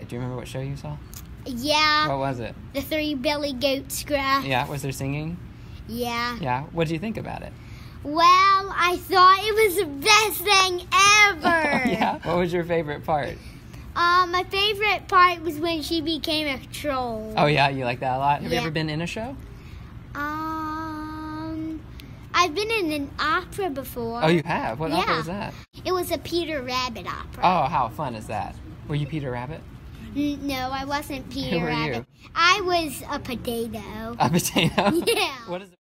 Do you remember what show you saw? Yeah. What was it? The Three Billy Goats, Gruff. Yeah, was there singing? Yeah. Yeah, what did you think about it? Well, I thought it was the best thing ever. Yeah, what was your favorite part? My favorite part was when she became a troll. Oh yeah, you like that a lot? Have you Yeah. ever been in a show? I've been in an opera before. Oh, you have? What opera Yeah. was that? It was a Peter Rabbit opera. Oh, how fun is that? Were you Peter Rabbit? No, I wasn't Peter Who were you? Rabbit. I was a potato. A potato? Yeah. What is